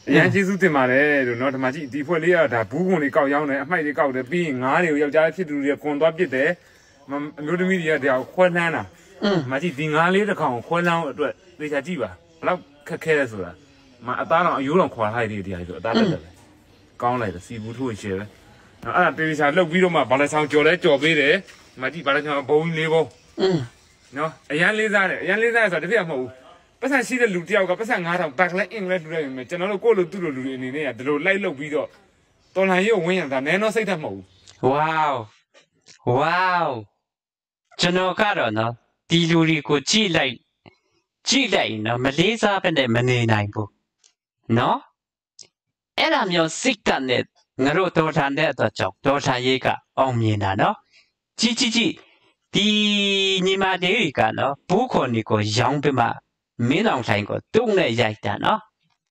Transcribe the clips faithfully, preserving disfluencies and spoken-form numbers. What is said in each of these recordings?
人技术对嘛嘞，就那他妈几地方里啊，他不光的搞样呢，买的搞的比俺的要加起都的工作别的，嘛没得米的条困难呐。嗯，嘛几地俺里的看困难对对下几吧，那开开的是了，嘛当然有人夸他的的还是打的的，刚来的西部土一些了，啊对下老比了嘛，把他上交来交备的，嘛几把他上包一包。嗯，喏，眼里啥的，眼里啥啥的别毛。不是现在路条个，不是俺头白来硬来路来没，就那路过路堵路路呢呢，这路来路比较，当然有问题，但难道谁他冇？ 哇哦，哇哦，就那个了呢，地路里个积累，积累呢，没理啥本来没内难不，喏，哎，他们要识得呢，我罗多谈的多少，多谈一个方面呢，喏，几几几，第你妈的一个呢，不可能个样本嘛。没弄成个东来一点啊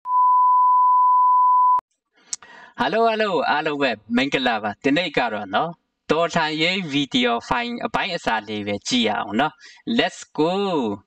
！Hello Hello Hello Web 明个啦吧，今天讲了喏，多长些 video file 把一下里面记啊喏 ，Let's go。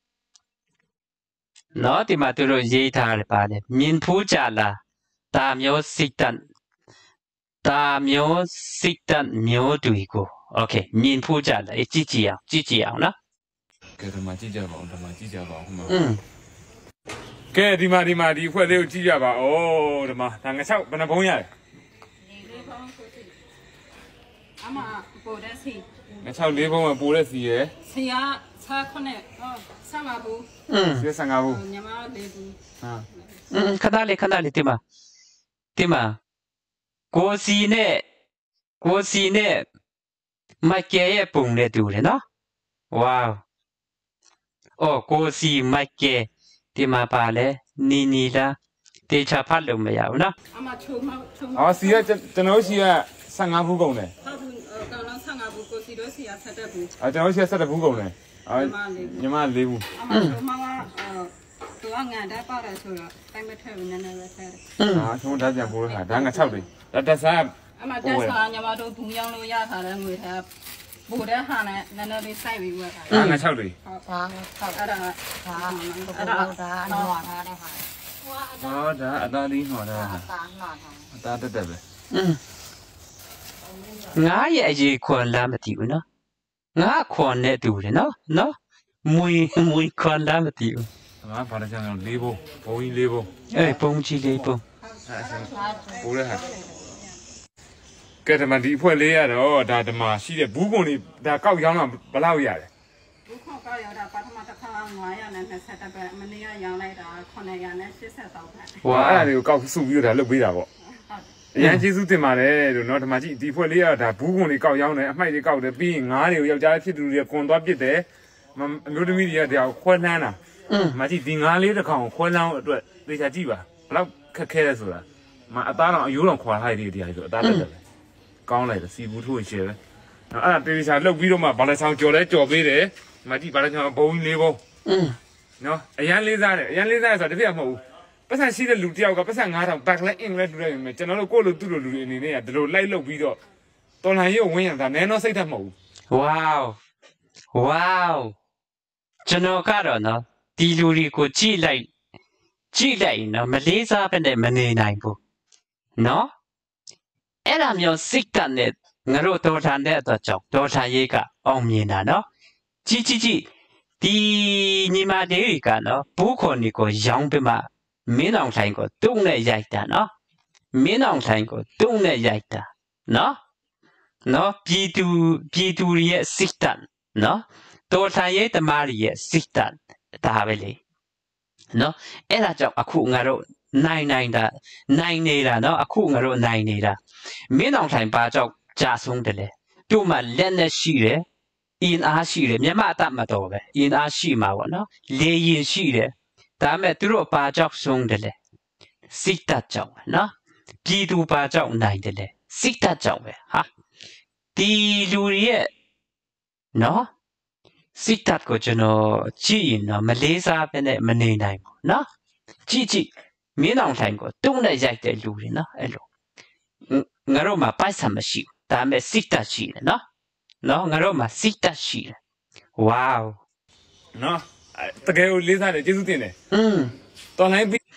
喏，ဒီမှာသူတို့ရေးထားတယ်ပါလေမြင်ဖူးကြလားတာမျိုးစိတ်တန်တာမျိုးစိတ်တန်မျိုးတွေကို OK မြင်ဖူးကြလားကြည့်ကြည့်အောင်ကြည့်ကြည့်အောင်နော်ကဲဒီမှာကြည့်ကြပါဦးဒီမှာကြည့်ကြပါဦးဟုတ်မှာอืมကဲဒီမှာဒီမှာဒီဖွဲ့လေးကိုကြည့်ကြပါဦးဒီမှာဒါငါ၆ဘယ်နှဘုံးရလဲလေးဘုံးကိုကြည့်အမပိုတဲ့စီငါ၆လေးဘုံးကပိုတဲ့စီရယ်စီရ၆ခုနဲ့ဟောဆမ်းပါဘူးอืมစီဆန်ငါဘူးညီမလေးဘူးဟာอืมခဏလေးခဏလေးဒီမှာဒီမှာကိုစီနဲ့ကိုစီနဲ့မကဲရဲ့ပုံနဲ့တူတယ်နော်ဝေါအော်ကိုစီမကဲဒီမှာပါလေနီနီလားတေချာဖတ်လို့မရဘူးနော်အမချုံမချုံအော်စီကကျွန်တော်စီကဆယ်ငါဘူးကုန်တယ်ဟုတ်ဘူးကောင်းတော့ဆယ်ငါဘူးကိုစီတို့စီကဆက်တဲ့ဘူးအော်ကျွန်တော်စီကဆက်တဲ့ဘူးကုန်တယ်အော်ညီမလေးဘူးအမချုံမကသူကငါတက်ပါတယ်ဆိုတော့တိုင်းမထွက်ဘူးနည်းနည်းပဲဆက်တယ်ဟာချုံဓာတ်ပြန်ပို့တာဒါငါ၆လေးဒါတက်စားအမတက်စားညီမတို့ဘူးရောင်းလို့ရထားတဲ့ငွေထားပိုတဲ့ဟာနဲ့နည်းနည်းလေးစိုက်ပြီးဝယ်တာဒါငါ၆လေးဟုတ်ပါဟုတ်အဲ့ဒါဒါအဲ့ဒါဒါနှောထားတဲ့ဟာဟောဒါအသားလေးနှောထားတာအသားနှောထားအသားတက်တက်ပဲอืมငါရဲ့အရေးခွန်လားမသိဘူးနော်ငါခွန်နဲ့တူတယ်နော်နော်မွေမွေခွန်လားမသိဘူးငါဘာလဲကြောင်လေးဘုံဘုံကြီးလေးဘုံအေးပုံကြီးလေးပုံပိုးတဲ့ဟာကဲဒီမှာဒီအဖွဲလေးရတော့ဒါဒီမှာရှိတဲ့ဘူးကွန်လေးဒါကောက်ရောင်းတာဘယ်လောက်ရလဲဘူးခွန်ကောက်ရောင်းတာပထမတစ်ခါငါးရာနဲ့၂၀ပဲမနေ့ကရောင်းလိုက်တာခုနှစ်ရာနဲ့၈၀တောင်းပဲဟိုအဲ့ဒါတွေကိုကောက်စုပြီးတော့ဒါလုပ်ပေးတာပေါ့အရင်ကျေးဇူးတင်ပါတယ်လို့နော်ဒီမှာကြည့်ဒီဖွဲလေးရဒါဘူးကွန်လေးကောက်ရောင်းတယ်အမိုက်လေးကောက်တယ်ပြီးရင်ငါးတွေကိုယောက်ျားဖြစ်သူတွေကွန်သွားပစ်တယ်အမျိုးသမီးတွေကဒါခွဲနှမ်းတာอืมမကြည့်ဒီငါးလေးတစ်ခေါင်ခွဲနှမ်းအတွက်သေချာကြည့်ပါဘယ်လောက်ခက်ခဲလဲဆိုတာမအသားတော့အယိုးတော့ခွာထားရတဲ့တရားဆိုအသားတက်တယ်ကောင်းလိုက်တယ်စီဘူးထိုးရှယ်ပဲအဲ့ဒါတေချာလုတ်ပြီးတော့မှဘာလဲဆောင်ကြော်လဲကြော်ပေးတယ်မကြည့်ဘာလဲဆောင်ဘုံကြီးလေးဘုံอืมနော်အရန်လေးစားတယ်အရန်လေးစားဆိုတော့တပြည့်မဟုတ်ဘူးပတ်စံရှိတဲ့လူတယောက်ကပတ်စံငါးထောင်ဘက်လဲအင်္ဂလိပ်လူလိုက်မယ်ကျွန်တော်တို့ကိုယ့်လူသူ့လူလူအနေနဲ့ကဒီလိုလိုက်လုတ်ပြီးတော့တော်လှန်ရေးကိုဝင်ရတာနည်းတော့စိတ်ထက်မဟုတ်ဘူးဝေါဝေါကျွန်တော်ကတော့နော်ဒီလူတွေကိုကြည့်လိုက်ကြည့်လိုက်နော်မလေးစားပဲနဲ့မနေနိုင်ဘူးနော်အဲ့ဒါမျိုးစိတ်တန်နဲ့ငါတို့တော်ထန်တဲ့အတော့ကြောင့်တော်ထန်ရေးကအောင်မြင်တာနော်ကြည့်ကြည့်ကြည့်ဒီညီမတွေကနော်ဘူးခွန်ဒီကိုရောင်းပြမမင်းအောင်ထိုင်ကိုတုံးနဲ့ရိုက်တာနော်မင်းအောင်ထိုင်ကိုတုံးနဲ့ရိုက်တာနော်နော်ပြည်သူပြည်သူရဲ့စိတ်တန်နော်တော်ထန်ရေးတမားရဲ့စိတ်တန်ဒါပဲလေနော်အဲ့ဒါကြောင့်အခုငါတို့နိုင်နိုင်တာနိုင်နေတာနော်အခုငါတို့နိုင်နေတာမင်းအောင်ထိုင်ပါကြောင့်ကြာဆုံးတယ်လေတို့မှလက်နဲ့ရှိတယ်အင်းအားရှိတယ်မြန်မာအတမတော်ပဲအင်းအားရှိမှာပေါ့နော်လေရင်ရှိတယ်ဒါမဲ့သူတို့ပါကြောင့်ဆုံးတယ်လေစိတ်တကြောင့်နော်ပြည်သူပါကြောင့်နိုင်တယ်လေစိတ်တကြောင့်ပဲဟာဒီလူရဲ့နော်စိတ်တကိုကျွန်တော်ကြည့်ရင်တော့မလေးစားပဲနဲ့မနေနိုင်ဘူးနော်ကြည့်ကြည့်မင်းအောင်ထိုင်ကိုတုံးနဲ့ရိုက်တဲ့လူတွေနော်အဲ့လိုငါတို့မှာပိုက်ဆံမရှိဘူးဒါမဲ့စိတ်တရှိတယ်နော်နော်ငါတို့မှာစိတ်တရှိတယ်ဝေါနော်တကယ်ကိုလေးစားတယ်ကျေးဇူးတင်တယ်อืมတော်လိုင်းပြီး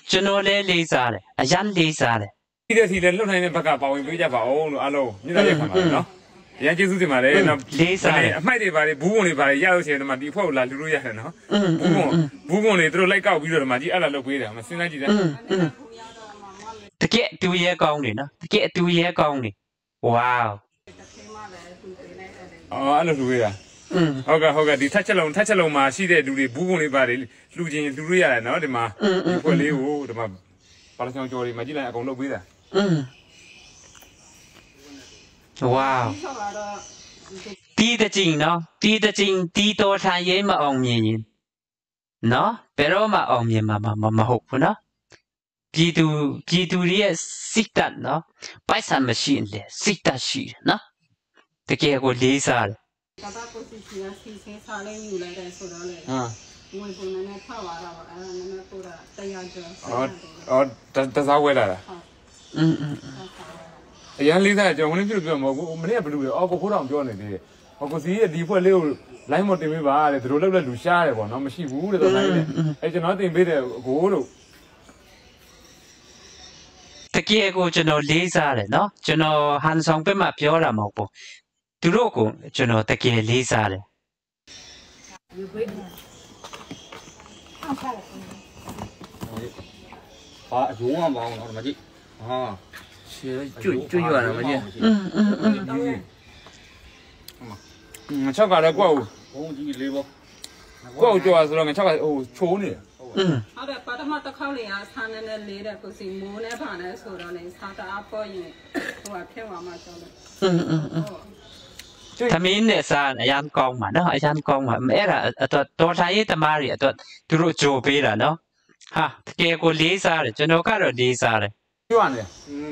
ကျွန်တော်လည်းလေးစားတယ်အရန်လေးစားတယ်ဒီတဲ့စီလည်းလွတ်နိုင်တဲ့ဘက်ကပါဝင်ပေးကြပါအောင်လို့အားလုံးမြစ်တာရက်ခံပါနော်အရန်ကျေးဇူးတင်ပါတယ်နော်အမိုက်တွေပါတယ်ဘူးကုန်တွေပါတယ်ရလို့ရှိရင်ဒီမှာဒီဖွဲ့ကိုလာလူလို့ရတယ်နော်ဘူးကုန်ဘူးကုန်တွေသူတို့လိုက်ကောက်ပြီးတော့ဒီမှာကြီးအဲ့လာလုပ်ပေးတယ်မစင်းလိုက်ကြည့်တယ်တကယ်တူရဲကောင်းနေနော်တကယ်တူရဲကောင်းနေဝေါအော်အဲ့လိုလူပေးတာဟုတ်ကဲ့ဟုတ်ကဲ့ဒီထက်ချက်လုံးထက်ချက်လုံးမှာရှိတဲ့လူတွေဘူးကုန်တွေပါတယ်လှူချင်းလှူလို့ရတယ်နော်ဒီမှာဒီဖွဲ့လေးကိုဒီမှာပါလဆောင်ကျော်တွေမှာကြည့်လိုက်အကုန်လုပ်ပေးတာဝေါတီးတဲ့ချင်းနော်တီးတဲ့ချင်းတီးတော်ထိုင်ရဲမအောင်မြင်ရင်နော်ဘယ်တော့မှအောင်မြင်မှာမဟုတ်ဘူးနော်ပြည်သူပြည်သူရဲ့စိတ်ဓာတ်နော်ပိုက်ဆံမရှိရင်လေစိတ်ဓာတ်ရှိတယ်နော်တကယ်ကိုလေးစားတယ်ကဘာကိုစီစီစီစီစားလေးယူလိုက်တယ်ဆိုတော့လေဟာဝင်ပုံနဲ့ထောက်လာတော့အဲ့ဒါနည်းနည်းပို့တာတရားကျော်အော်အော်တစားဝဲလာတာอืมအရင်လေးစားကျွန်တော်ဝင်ပြပြမဟုတ်ဘူးမနေ့ကဘယ်လိုလဲအော်ကိုခိုးတောင်ပြောနေသေးတယ်ဟောကိုစီရဲ့ဒီဖွဲ့လေးကို line မတင်ပေးပါတဲ့သူတို့လောက်လက်လူရှားတယ်ပေါ့နော်မရှိဘူးတဲ့တော့ line နဲ့အဲကျွန်တော်တင်ပေးတယ်ကိုလို့တကယ်ကိုကျွန်တော်လေးစားတယ်နော်ကျွန်တော်ဟန်ဆောင်ဘက်မှာပြောတာမဟုတ်ဘူးသူတို့ကိုကျွန်တော်တကယ်လေးစားတယ်ဟာအယုံအောင်ပါအောင်တော့မကြည့်ဟာရှေ့ကျွတ်ကျွတ်ရတာမကြည့်อืมอืมอืมငါချောက်ကလည်းကွက်ဦးဘုံကြီးလေးပေါ့ကွက်ဦးကြော်ဆိုတော့ငါချောက်ကဟိုချိုးနေတယ်อืมဟုတ်တယ်ပထမတစ်ခေါက်လေအားဆန်းနေနဲ့လေးတဲ့ကိုစီမိုးနဲ့ဗာနဲ့ဆိုတော့လေစားတာအပေါ်ရင်ဟိုကဖြစ်သွားမှဆိုတော့อืมอืมသမင်းနဲ့စားအရန်ကောင်းမှာနော်အရန်ကောင်းမှာအဲ့ဒါတော့တော်ထိုင်ရေးတမားတွေအတွက်သူတို့ကြိုပေးတာနော်ဟာတကယ်ကိုလေးစားတယ်ကျွန်တော်ကတော့လေးစားတယ်ပြောရတယ်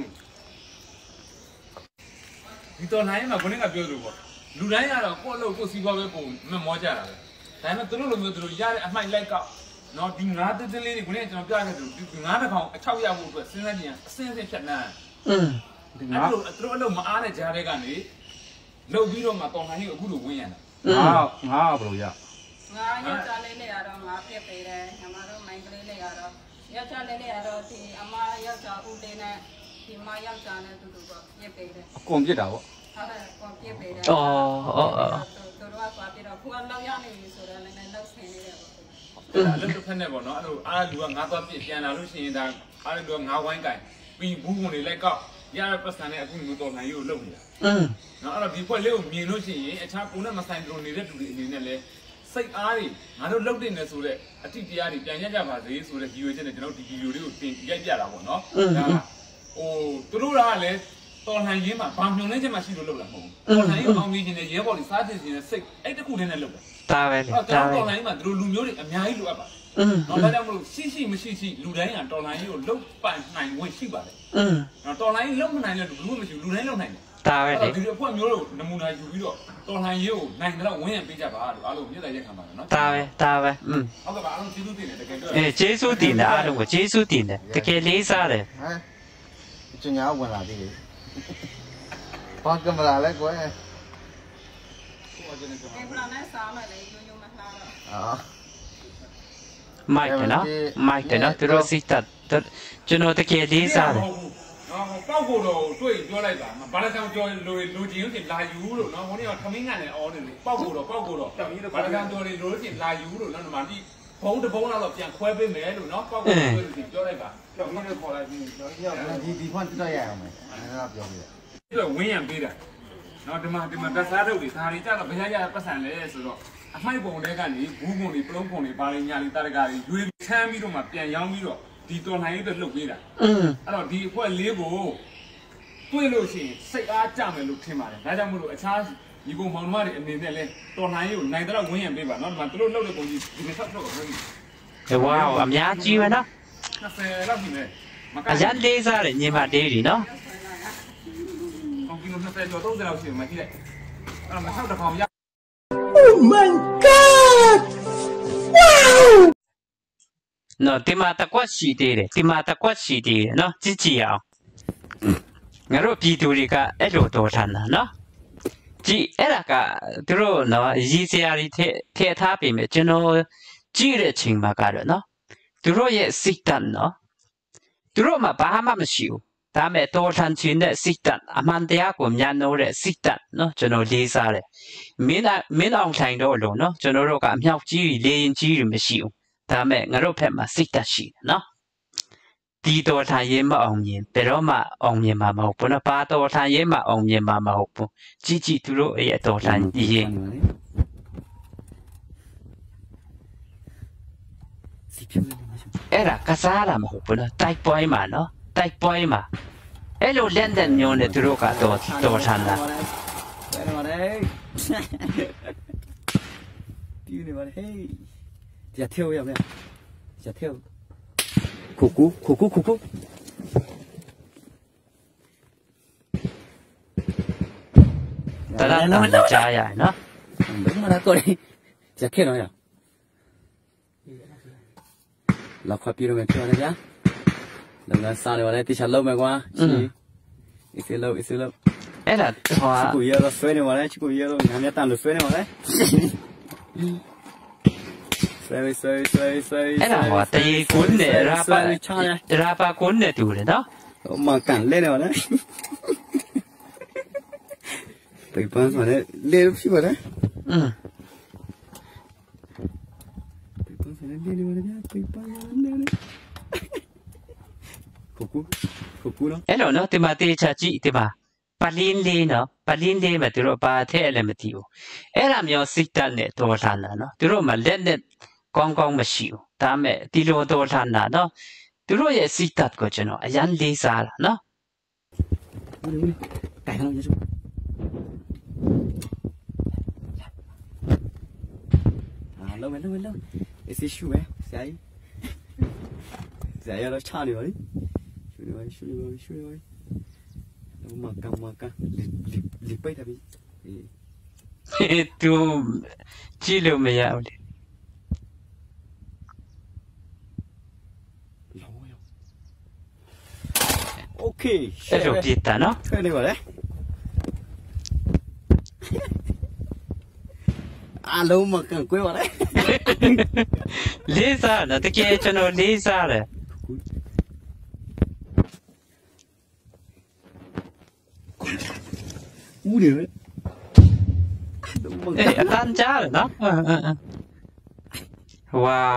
ဒီတော်နိုင်မှာကိုနေကပြောလို့ပေါ့လူတိုင်းကတော့ကိုယ့်အလုပ်ကိုစီးပွားပဲပုံမမောကြတာပဲဒါပေမဲ့သူတို့လိုမျိုးသူတို့ရတဲ့အမှိုက်လိုက်ကောက်နော်ဒီငါးတတလေးတွေကိုနေကျွန်တော်ပြခဲ့သူဒီငါးတစ်ကောင်အချောက်ရဖို့အတွက်စဉ်းစားကြည့်ရင်အစင်းစင်းဖြတ်နှမ်းอืมဒီငါးတို့သူတို့အလုပ်မအားတဲ့ကြားတဲ့ကနေလုတ်ပြီးတော့မှတော်နိုင်ကြီးအခုလိုဝင်းရတာငါငါဘယ်လိုရငါယောက်ျားလေးလေးရတော့ငါပြစ်ပေးတယ်ညီမတို့မိုင်းကလေးလေးရတော့ယောက်ျားလေးလေးရတော့ဒီအမယောက်ျားဦးလေးနဲ့ဒီမယောက်ျားနဲ့တူတူတော့ပြစ်ပေးတယ်အကုန်ပြစ်တာပေါ့ဟုတ်တယ်ကွန်ပြစ်ပေးတယ်အော်အော်အော်တို့တော့ကွာပြတော့ခုကလောက်ရနေပြီဆိုတော့လည်းလည်းလောက်ဆင်းနေတယ်ပေါ့အဲ့ဒါလည်းတစ်ဖက်နဲ့ပေါ့နော်အဲ့လိုအားလူကငါးသွားပြစ်ပြန်လာလို့ရှိရင်ဒါအားလူကငါးဝိုင်းကင်ပြီးဘူးကုန်တွေလိုက်ကောက်ရတဲ့ပတ်စံနဲ့အခုမျိုးတော်နိုင်ကြီးကိုလုပ်နေတာอืมနော်အဲ့တော့ဒီဖွဲ့လေးကိုမြင်လို့ရှိရင်အခြားကိုနဲ့မဆိုင်ကြလို့နေတဲ့လူတွေအနေနဲ့လည်းစိတ်အားတွေငါတို့လှုပ်တင်နေဆိုတဲ့အတိတရားတွေပြန်ရကြပါစေဆိုတဲ့ဒီလိုချက်နဲ့ကျွန်တော်ဒီဗီဒီယိုလေးကိုတင်ရိုက်ပြတာပေါ့နော်ဒါဟိုသူတို့ကလည်းတော်လှန်ရေးမှာဘာမျှော်လင့်ချက်မှရှိလို့လုပ်တာမဟုတ်ဘူးတော်လှန်ရေးအောင်မြင်ခြင်းနဲ့ရဲဘော်တွေစားတင်ခြင်းနဲ့စိတ်အဲ့တခုတည်းနဲ့လုပ်တာဒါပဲလေအဲ့ဒါတော့ပဲတော်လှန်ရေးမှာသူတို့လူမျိုးတွေအများကြီးလိုအပ်ပါတယ်อืมနော်ဒါကြောင့်မလို့ရှိရှိမရှိရှိလူတိုင်းကတော်လှန်ရေးကိုလုပ်ပိုင်နိုင်ဝင်ရှိပါတယ်อืมနော်တော်လှန်ရေးလုပ်မနိုင်တဲ့လူလူမရှိလူတိုင်းလုပ်နိုင်တယ်ဒါပဲလေဒီလိုအဖွဲ့မျိုးလို့နမူနာယူပြီးတော့တော်လှန်ရေးကိုနိုင်တော့ဝင်းရပေးကြပါလို့အားလုံးမြစ်တဲ့ရက်ခံပါတယ်နော်ဒါပဲဒါပဲอืมဟုတ်ကဲ့ပါအားလုံးကျေးဇူးတင်တယ်တကယ်တော့အဲကျေးဇူးတင်တယ်အားလုံးကိုကျေးဇူးတင်တယ်တကယ်လေးစားတယ်ဟမ်ကျညာဝင်လာသေးတယ်ဘာကင်မရာလဲကွယ်ဒီပလာနဲ့စားမယ်လေညညမလှတော့အာမိုက်တယ်နော်မိုက်တယ်နော်သူတို့စိတ်သက်ကျွန်တော်တကယ်လေးစားတယ်နော်ပောက်ကိုတော့တွေ့ပြောလိုက်ပါဘာလဲကောင်ကြောလိုလိုချင်ရင်လာယူလို့နော်ဟိုနေ့ကထမင်းကန်နဲ့အော်နေလို့ပောက်ကိုတော့ပောက်ကိုတော့ဘာလဲကောင်ကြောလိုလိုချင်လာယူလို့နော်ဒီမှာဒီဘုံတဘုံတော့ပြန်ခွဲပေးမယ်လို့နော်ပောက်ကိုပြောလိုက်ပါကြောက်ပြီးတော့ခေါ်လိုက်ပြီးတော့ဒီဒီဖွင့်တက်ရအောင်မယ်အဲ့ဒါပြောပြရဒီတော့ဝင်းရံပေးတာနော်ဒီမှာဒီမှာတစားထုတ်တွေဒါတွေကြတော့ဘယ်ရရပတ်စံလဲဆိုတော့အမိုက်ပုံတွေကနေဘူးပုံတွေပလုံးပုံတွေပါလိညာလိတရကာတွေရွေးချမ်းပြီးတော့မှပြန်ရောင်းပြီးတော့ဒီတော်လှန်ရေးအတွက်လှုပ်ပေးတာอืมအဲ့တော့ဒီအဖွဲ့လေးကိုတွေ့လို့ရှိရင်စိတ်အားကြမယ်လို့ထင်ပါတယ်ဒါကြောင့်မို့လို့အခြားဒီကောင်မောင်နှမတွေအနေနဲ့လဲတော်လှန်ရေးကိုနိုင်တော့ဝင်းရံပေးပါနော်ဒီမှာသူတို့လှုပ်တဲ့ပုံကြီးဒီတစ်ဆက်တော့ပြောပြီးဝေါအများကြီးပဲနော်နှစ်ဆယ်လောက်ရှိမယ်မကအရန်လေးစားတယ်ညီမလေးတွေနော်ကောင်ကီလိုနှစ်ဆယ်ကျော်သုံးဆယ်လောက်ရှိမှကြည့်လိုက်အဲ့တော့မဆောက်တစ်ခေါင်ရနော်ဒီမှာတကွက်ရှိသေးတယ်ဒီမှာတကွက်ရှိသေးတယ်နော်ကြည့်ကြည့်အောင်ငါတို့ပြည်သူတွေကအဲ့လိုတော်ထန်တာနော်ကြည့်အဲ့ဒါကသူတို့နော်ရည်စရာတွေထည့်ထည့်ထားပြီမယ်ကျွန်တော်ကြည့်တဲ့ချိန်မှာကတော့နော်သူတို့ရဲ့စိတ်ဓာတ်နော်သူတို့မှဘာမှမရှိဘူးဒါမဲ့တော်ထန်ချင်းတဲ့စိတ်ဓာတ်အမှန်တရားကိုမြတ်နိုးတဲ့စိတ်ဓာတ်နော်ကျွန်တော်လေးစားတယ်မင်းမင်းအောင်ထိုင်တော့လို့နော်ကျွန်တော်တို့ကအမြောက်ကြီးတွေလေရင်ကြီးတွေမရှိဘူးဒါမဲ့ငါတို့ဖက်မှာစိတ်ဓာတ်ရှိတယ်နော်ဒီတော်ထန်ရေးမအောင်မြင်ဘယ်တော့မှအောင်မြင်မှာမဟုတ်ဘူးနော်ဘာတော်ထန်ရေးမအောင်မြင်မှာမဟုတ်ဘူးကြည့်ကြည့်သူတို့ရဲ့တော်ထန်ရေးအဲ့ဒါကစားတာမဟုတ်ဘူးနော်တိုက်ပွဲမှာနော်တိုက်ပွဲမှာအဲ့လိုလက်တဲ့မျိုးနဲ့သူတို့ကတော့တော်ထန်တာไปมาเลยตีနေပါလေဟေးဒီအထောက်ရမယ်ဒီအထောက်ခုကူခုကူခုကူတရတန်ကြားရနော်ဘယ်မှာလဲကိုယ်ဒီအခဲတော့ရလောက်ခွပြရမယ်ပြောရကြလုပ်ငန်းစားနေပါလေတိချာလုပ်မယ်ကွာရှင်အစ်စလုပ်အစ်စလုပ်အဲ့ဒါဟိုကိုရတော့ဆွဲနေပါလေချစ်ကိုရတော့ငါမြတ်တန်လို့ဆွဲနေပါလေဆွဲဆွဲဆွဲဆွဲအဲ့ဒါဟိုတရေကွန်းနဲ့ရာပါရာပါကွန်းနဲ့တူတယ်နော်ဟိုမှာကန်လဲနေပါလေပိပန်းဆိုလေလေဖြစ်ပါလေอืมပိပန်းဆိုလေလေနေပါလေပိပန်းလေလေကိုကူကိုကူနော်အဲ့တော့နော်ဒီမှာတေချာကြည့်ဒီမှာပလင်းလေးနော်ပလင်းလေးမှာသူတို့ဘာထဲ့လည်းမသိဘူးအဲ့ဒါမျိုးစိတ်ဓာတ်နဲ့တော်လှန်တာနော်သူတို့မှလက်နဲ့ကောင်းကောင်းမရှိဘူးဒါမဲ့ဒီလိုတော်လှန်တာနော်သူတို့ရဲ့စိတ်ဓာတ်ကိုကျွန်တော်အရန်လေးစားတာနော်တိုင်အောင်ရစအာလုံးမလုံးလုံးအစ်ရှူပဲဆရာကြီးဆရာရတော့ချနေပါလေရှူနေပါရှူနေပါရှူနေပါမကမကလီလီပိတ်တာပြီအေးသူကြည့်လို့မရဘူးလေโอเคအဲ့လိုပြတာနော်ဆွဲနေပါလေအလုံးမကန်ကွဲပါလေလေးစားနော်တကယ်ကျွန်တော်လေးစားတယ်ဦးတယ်အေးအတန်းကြားနော်ဝေါ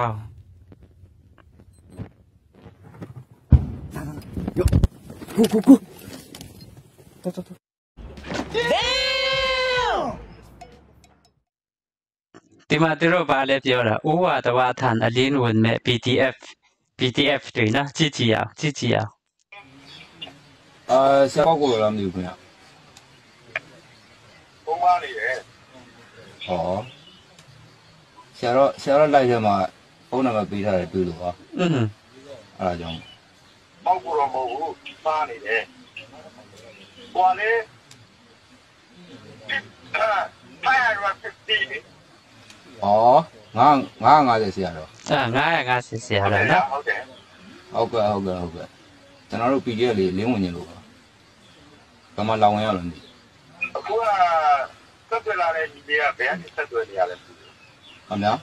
ကူကူကူတော်တော်ဒီမှာသူတို့ဘာလဲပြောတာဥဝါဒဝါထန်အလင်းဝင်မဲ့ P T F P T F တွေနော်ကြည့်ကြည့်အောင်ကြည့်ကြည့်အောင်အာဆရာကိုလည်းမသိဘူးခင်ဗျပုံမှန်နေတယ်ဟောဆရာတော့ဆရာတော့လိုက်ရမှာဖုန်းနံပါတ်ပေးထားတယ်တွေ့လို့ပါอืมအဲ့ဒါကြောင့်ပောက်ကိုတော့မဟုတ်ဘူးပါနေတယ်ဟိုလေအာဖိုင်ရဖစ်တီဩငါငါငါ50ဆရာတော့အာငါ50ဆရာတော့နော်ဟုတ်တယ်ဟုတ်ကဲ့ဟုတ်ကဲ့ဟုတ်ကဲ့ကျွန်တော်တို့ P D F လေးလင်းဝင်နေလို့ပါဘာမှလောင်ဝင်ရလို့မသိအခုကဆက်သွယ်လာတဲ့ညီလေးကဘယ်ကနေဆက်သွယ်နေရလဲဟုတ်လား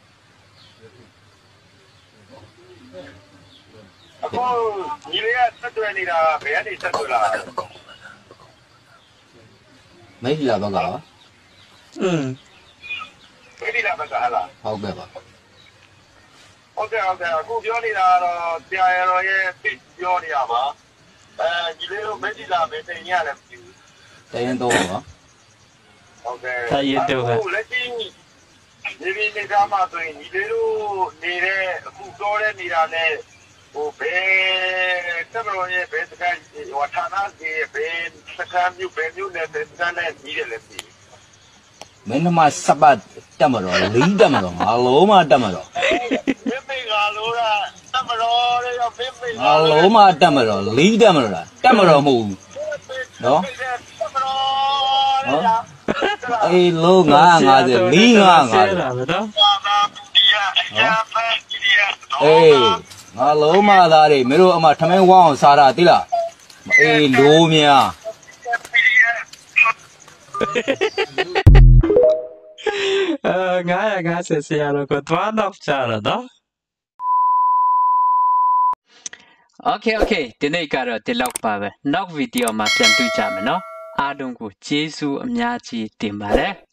အခုညီလေးကဆက်သွယ်နေတာဘယ်ကနေဆက်သွယ်လာလဲမေးလာတော့ကလားอืมမေးလာတော့ကလားဟုတ်ကဲ့ပါဟုတ်ကဲ့ဟုတ်ကဲ့အခုပြောနေတာတော့ဆရာတော်ရဲ့ပြောနေရပါအဲညီလေးတို့မေးလာမေးတင်ရတယ်တရင်တော့ပါဟုတ်ကဲ့တရင်တော့အခုလက်ရှိဒီဒီနေတာမှဆိုရင်ညီလေးတို့နေတဲ့အခုပြောတဲ့နေတာနဲ့ဟိုဘယ်တမလို့ရဲ့ဘယ်စကားဟိုဌာနကြီးဘယ်စကားမျိုးဘယ်မျိုးနဲ့ဘယ်စကားနဲ့ညီတယ်လဲပြီမင်းမစပတ်တက်မတော့လင်းတက်မတော့ငါလုံးမတက်မတော့မင်းမေကလို့လားတက်မတော့လေမင်းမေငါလုံးမတက်မတော့လင်းတက်မတော့လားတက်မတော့မဟုတ်ဘူးနော်နော်အေးလုံးငါငါစေလင်းငါငါစေနော်အေးငါလုံးမသားတွေမင်းတို့အမထမင်းဝအောင်စားတာသိလားအေးလိုးများအာငါငါဆက်ဆရာတော့တော့တော့ချာတော့ Okay okay ဒီနေ့ကတော့ဒီလောက်ပါပဲနောက်ဗီဒီယိုမှာပြန်တွေ့ကြမယ်နော်အားလုံးကိုကျေးဇူးအများကြီးတင်ပါတယ်